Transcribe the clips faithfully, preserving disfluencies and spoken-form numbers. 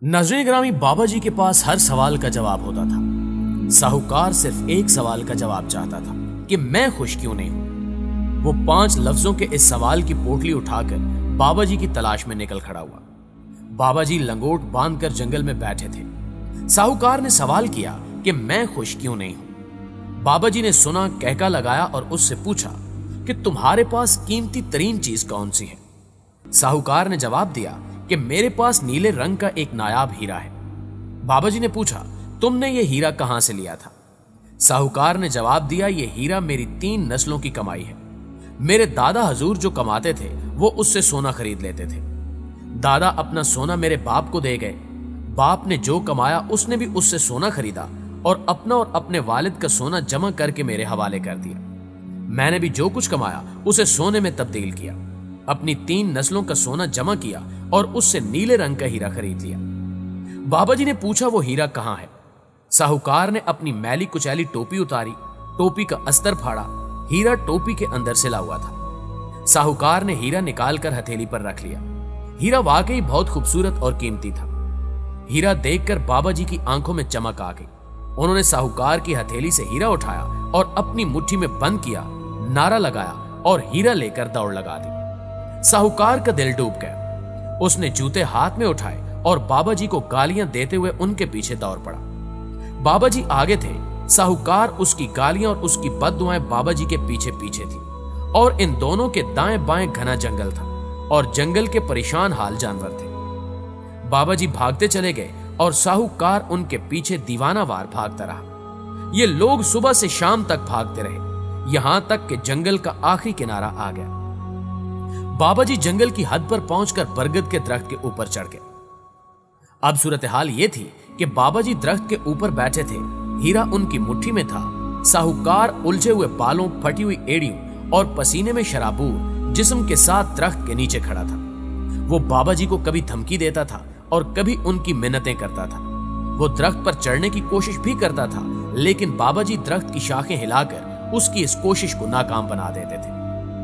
नजरे ग्रामी बाबा जी के पास हर सवाल का जवाब होता था। साहूकार सिर्फ एक सवाल का जवाब चाहता था कि मैं खुश क्यों नहीं हूं। वो पांच लफ्जों के इस सवाल की पोटली उठाकर बाबा जी की तलाश में निकल खड़ा हुआ। बाबा जी लंगोट बांधकर जंगल में बैठे थे। साहूकार ने सवाल किया कि मैं खुश क्यों नहीं हूं। बाबा जी ने सुना, कहका लगाया और उससे पूछा कि तुम्हारे पास कीमती तरीन चीज कौन सी है। साहूकार ने जवाब दिया कि मेरे पास नीले रंग का एक नायाब हीरा है। बाबा जी ने पूछा, तुमने ये हीरा कहां से लिया था। साहूकार ने जवाब दिया, ये हीरा मेरी तीन नस्लों की कमाई है। मेरे दादा हजूर जो कमाते थे वो उससे सोना खरीद लेते थे। दादा अपना सोना मेरे बाप को दे गए। बाप ने जो कमाया उसने भी उससे सोना खरीदा और अपना और अपने वालिद का सोना जमा करके मेरे हवाले कर दिया। मैंने भी जो कुछ कमाया उसे सोने में तब्दील किया। अपनी तीन नस्लों का सोना जमा किया और उससे नीले रंग का हीरा खरीद लिया। बाबा जी ने पूछा, वो हीरा कहां है। साहूकार ने अपनी मैली कुचैली टोपी उतारी, टोपी का अस्तर फाड़ा। हीरा टोपी के अंदर से ला हुआ था। साहूकार ने हीरा निकालकर हथेली पर रख लिया। हीरा वाकई बहुत खूबसूरत और कीमती था। हीरा देखकर बाबा जी की आंखों में चमक आ गई। उन्होंने साहूकार की हथेली से हीरा उठाया और अपनी मुट्ठी में बंद किया, नारा लगाया और हीरा लेकर दौड़ लगा दी। साहूकार का दिल डूब गया। उसने जूते हाथ में उठाए और बाबा जी को गालियां देते हुए उनके पीछे दौड़ पड़ा। बाबा जी आगे थे, साहूकार उसकी गालियां और उसकी बद्दुआएं बाबा जी के पीछे पीछे थी और इन दोनों के दाएं बाएं घना जंगल था और जंगल के परेशान हाल जानवर थे। बाबा जी भागते चले गए और साहूकार उनके पीछे दीवानावार भागता रहा। ये लोग सुबह से शाम तक भागते रहे, यहां तक कि जंगल का आखिरी किनारा आ गया। बाबा जी जंगल की हद पर पहुंचकर बरगद के दरख्त के ऊपर चढ़ गए। अब सूरत हाल यह थी कि बाबा जी दरख्त के ऊपर बैठे थे, हीरा उनकी मुट्ठी में था। साहूकार उलझे हुए बालों, फटी हुई एड़ियों और पसीने में शराबूर जिस्म के साथ दरख्त के नीचे खड़ा था। वो बाबा जी को कभी धमकी देता था और कभी उनकी मिन्नतें करता था। वो दरख्त पर चढ़ने की कोशिश भी करता था, लेकिन बाबा जी दरख्त की शाखें हिलाकर उसकी इस कोशिश को नाकाम बना देते थे।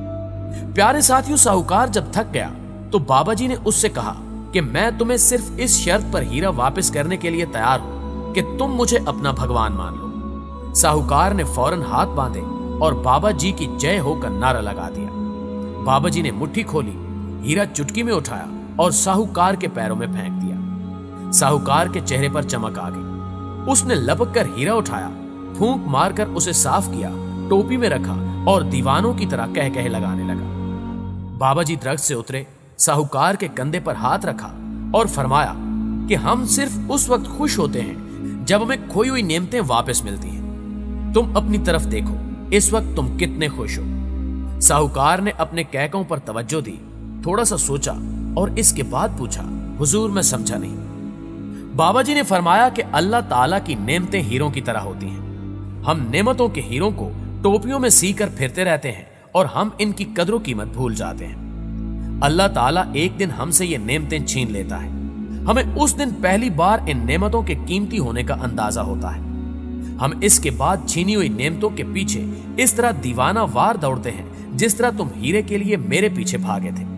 प्यारे साथियों, साहूकार जब थक गया तो बाबा जी ने उससे कहा कि मैं तुम्हें सिर्फ इस शर्त पर हीरा वापस करने के लिए तैयार हूं कि तुम मुझे अपना भगवान मान लो। साहूकार ने फौरन हाथ बांधे और बाबा जी की जय होकर नारा लगा दिया। बाबा जी ने मुट्ठी खोली, हीरा चुटकी में उठाया और साहूकार के पैरों में फेंक दिया। साहूकार के चेहरे पर चमक आ गई। उसने लपक कर हीरा उठाया, फूंक मारकर उसे साफ किया, टोपी में रखा और दीवानों की तरह कह कह लगाने लगा। बाबा जी दरख्त से उतरे, साहूकार के कंधे पर हाथ रखा और फरमाया कि हम सिर्फ उस वक्त खुश होते हैं जब हमें खोई हुई नेमतें वापस मिलती हैं। तुम अपनी तरफ देखो, इस वक्त तुम कितने खुश हो। साहूकार ने अपने कहकों पर तवज्जो दी, थोड़ा सा सोचा और इसके बाद पूछा, हुजूर मैं समझा नहीं। बाबा जी ने फरमाया कि अल्लाह ताला की नेमतें हीरों की तरह होती हैं। हम नेमतों के हीरों को टोपियों में सी कर फिरते रहते हैं और हम इनकी कदरों कीमत भूल जाते हैं। अल्लाह ताला एक दिन हमसे ये नेमतें छीन लेता है। हमें उस दिन पहली बार इन नेमतों के कीमती होने का अंदाजा होता है। हम इसके बाद छीनी हुई नेमतों के पीछे इस तरह दीवाना वार दौड़ते हैं जिस तरह तुम हीरे के लिए मेरे पीछे भागे थे।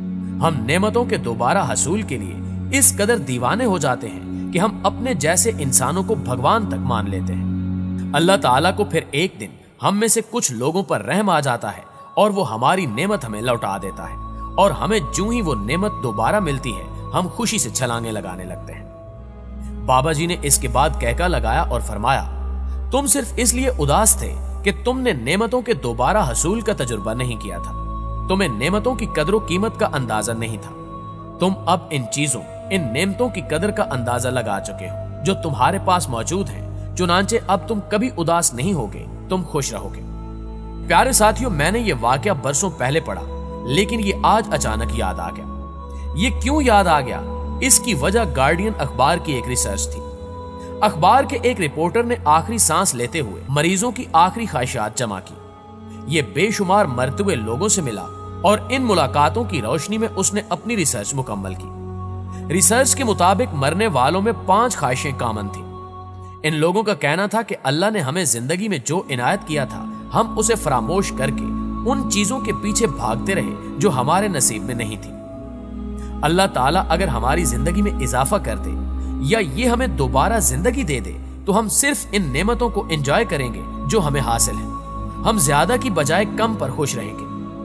हम नेमतों के दोबारा हसूल के लिए इस कदर दीवाने हो जाते हैं कि हम अपने जैसे इंसानों को भगवान तक मान लेते हैं। अल्लाह ताला को फिर एक दिन हम में से कुछ लोगों पर रहम आ जाता है और वो हमारी नेमत हमें लौटा देता है और हमें जूं ही वो नेमत दोबारा मिलती है हम खुशी से छलांगे लगाने लगते हैं। बाबा जी ने इसके बाद कहका लगाया और फरमाया, तुम सिर्फ इसलिए उदास थे कि तुमने नेमतों के दोबारा हसूल का तजुर्बा नहीं किया था। तुम्हें नेमतों की कदर कीमत का अंदाजा नहीं था। तुम अब इन चीजों, इन नेमतों की कदर का अंदाजा लगा चुके हो जो तुम्हारे पास मौजूद है। चुनांचे अब तुम कभी उदास नहीं होगे, तुम खुश रहोगे। प्यारे साथियों, मैंने ये वाकया बरसों पहले पढ़ा, लेकिन ये आज अचानक याद आ गया। ये क्यों याद आ गया? इसकी वजह गार्डियन अखबार की एक रिसर्च थी। अखबार के एक रिपोर्टर ने आखिरी सांस लेते हुए मरीजों की आखिरी ख्वाहिशात जमा की। ये बेशुमार मरते हुए लोगों से मिला और इन मुलाकातों की रोशनी में उसने अपनी रिसर्च मुकम्मल की। रिसर्च के मुताबिक मरने वालों में पांच ख्वाहिशें कॉमन थी। इन लोगों का कहना था कि अल्लाह ने हमें जिंदगी में जो इनायत किया था हम उसे फरामोश करके उन चीजों के पीछे भागते रहे जो हमारे नसीब में नहीं थी। अल्लाह ताला अगर हमारी जिंदगी में इजाफा कर दे या ये हमें दोबारा जिंदगी दे दे तो हम सिर्फ इन नेमतों को एंजॉय करेंगे जो हमें हासिल है। हम ज्यादा की बजाय कम पर खुश रहेंगे।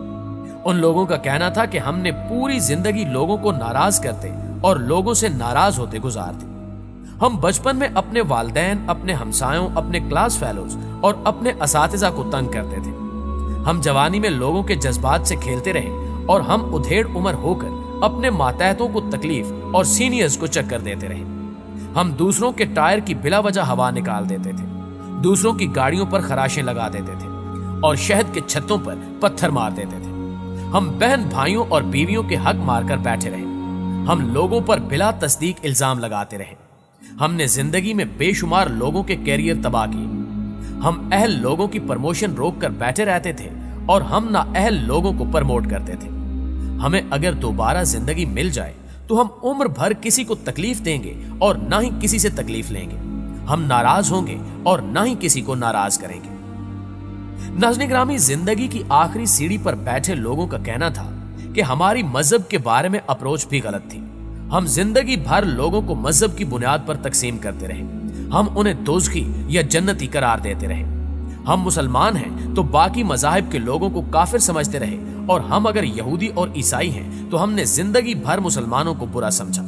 उन लोगों का कहना था कि हमने पूरी जिंदगी लोगों को नाराज करते और लोगों से नाराज होते गुजार दी। हम बचपन में अपने वालिदैन, अपने हमसायों, अपने क्लास फेलोज और अपने असातिज़ा को तंग करते थे। हम जवानी में लोगों के जज्बात से खेलते रहे और हम उधेड़ उम्र होकर अपने मातहतों को तकलीफ और सीनियर्स को चक्कर देते रहे। हम दूसरों के टायर की बिला वजह हवा निकाल देते थे, दूसरों की गाड़ियों पर खराशें लगा देते थे और शहद के छत्तों पर पत्थर मार देते थे। हम बहन भाइयों और बीवियों के हक मारकर बैठे रहे। हम लोगों पर बिला तस्दीक इल्जाम लगाते रहे। हमने जिंदगी में बेशुमार लोगों के कैरियर तबाह किए। हम अहल लोगों की प्रमोशन रोक कर बैठे रहते थे और हम ना अहल लोगों को प्रमोट करते थे। हमें अगर दोबारा जिंदगी मिल जाए तो हम उम्र भर किसी को तकलीफ देंगे और ना ही किसी से तकलीफ लेंगे। हम नाराज होंगे और ना ही किसी को नाराज करेंगे। नाज़रीन गिरामी, जिंदगी की आखिरी सीढ़ी पर बैठे लोगों का कहना था कि हमारी मजहब के बारे में अप्रोच भी गलत थी। हम जिंदगी भर लोगों को मजहब की बुनियाद पर तकसीम करते रहे। हम उन्हें दोज़खी या जन्नती करार देते रहे। हम मुसलमान हैं तो बाकी मजाहिब के लोगों को काफिर समझते रहे और हम अगर यहूदी और ईसाई हैं तो हमने जिंदगी भर मुसलमानों को बुरा समझा।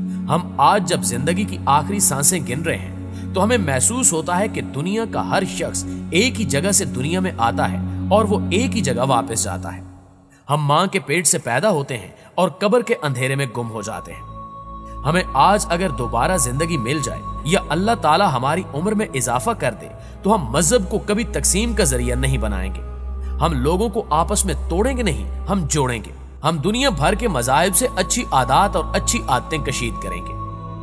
हम आज जब जिंदगी की आखिरी सांसें गिन रहे हैं तो हमें महसूस होता है कि दुनिया का हर शख्स एक ही जगह से दुनिया में आता है और वो एक ही जगह वापस जाता है। हम मां के पेट से पैदा होते हैं और कब्र के अंधेरे में गुम हो जाते हैं। हमें आज अगर दोबारा जिंदगी मिल जाए या अल्लाह ताला हमारी उम्र में इजाफा कर दे तो हम मजहब को कभी तकसीम का जरिया नहीं बनाएंगे। हम लोगों को आपस में तोड़ेंगे नहीं, हम जोड़ेंगे। हम दुनिया भर के मजाहिब से अच्छी आदात और अच्छी आदतें कशीद करेंगे।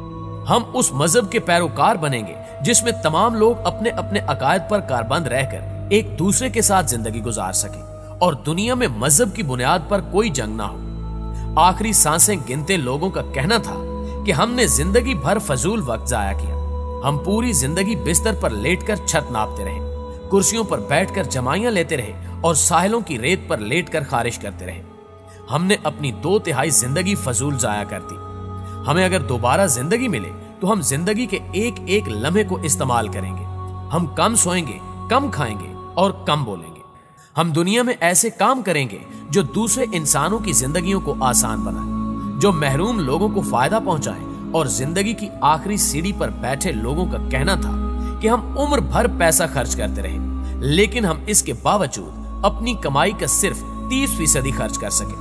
हम उस मजहब के पैरोकार बनेंगे जिसमें तमाम लोग अपने अपने अकायद पर कारबंद रहकर एक दूसरे के साथ जिंदगी गुजार सके और दुनिया में मजहब की बुनियाद पर कोई जंग ना हो। आखिरी सांसें गिनते लोगों का कहना था कि हमने जिंदगी भर फजूल वक्त जाया किया। हम पूरी जिंदगी बिस्तर पर लेटकर छत नापते रहे, कुर्सियों पर बैठकर जमाइयां लेते रहे और साहिलों की रेत पर लेटकर खारिश करते रहे। हमने अपनी दो तिहाई जिंदगी फजूल जाया कर दी। हमें अगर दोबारा जिंदगी मिले तो हम जिंदगी के एक एक लम्हे को इस्तेमाल करेंगे। हम कम सोएंगे, कम खाएंगे और कम बोलेंगे। हम दुनिया में ऐसे काम करेंगे जो दूसरे इंसानों की जिंदगियों को आसान बनाए, जो महरूम लोगों को फायदा पहुंचाए। और जिंदगी की आखिरी सीढ़ी पर बैठे लोगों का कहना था कि हम उम्र भर पैसा खर्च करते रहे, लेकिन हम इसके बावजूद अपनी कमाई का सिर्फ तीस फीसदी खर्च कर सके।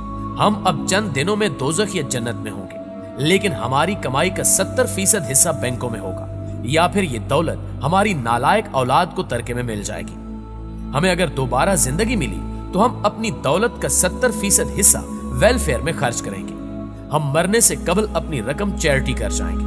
हम अब चंद दिनों में दोज़ख या जन्नत में होंगे, लेकिन हमारी कमाई का सत्तर फीसद हिस्सा बैंकों में होगा या फिर ये दौलत हमारी नालायक औलाद को तरके में मिल जाएगी। हमें अगर दोबारा जिंदगी मिली तो हम अपनी दौलत का सत्तर फीसद हिस्सा वेलफेयर में खर्च करेंगे। हम मरने से कबल अपनी रकम चैरिटी कर जाएंगे।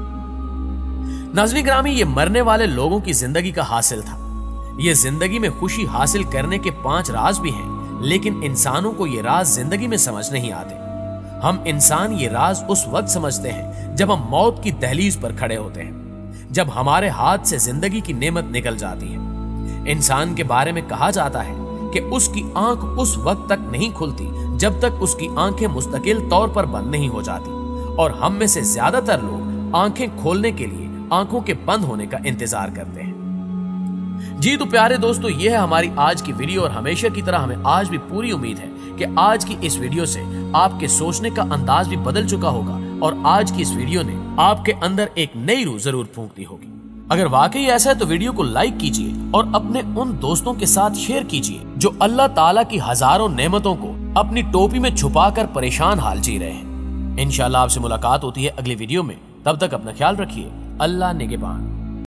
नाज़रीन गिरामी, ये मरने वाले लोगों की जिंदगी का हासिल था। ये जिंदगी में खुशी हासिल करने के पांच राज भी हैं, लेकिन इंसानों को ये राज जिंदगी में समझ नहीं आते। हम इंसान ये राज उस वक्त समझते हैं जब हम मौत की दहलीज पर खड़े होते हैं, जब हमारे हाथ से जिंदगी की नेमत निकल जाती है। इंसान के बारे में कहा जाता है कि उसकी आंख उस वक्त तक नहीं खुलती जब तक उसकी आंखें मुस्तकिल तौर पर बंद नहीं हो जाती, और हम में से ज्यादातर लोग आंखें खोलने के लिए आंखों के बंद होने का इंतजार करते हैं। जी तो प्यारे दोस्तों, यह है हमारी आज की वीडियो और हमेशा की तरह हमें आज भी पूरी उम्मीद है कि आज की इस वीडियो से आपके सोचने का अंदाज भी बदल चुका होगा और आज की इस वीडियो ने आपके अंदर एक नई रूह जरूर फूंक दी होगी। अगर वाकई ऐसा है तो वीडियो को लाइक कीजिए और अपने उन दोस्तों के साथ शेयर कीजिए जो अल्लाह ताला की हजारों नेमतों को अपनी टोपी में छुपाकर परेशान हाल जी रहे हैं। इंशाल्लाह आपसे मुलाकात होती है अगली वीडियो में। तब तक अपना ख्याल रखिए। अल्लाह निगहबान।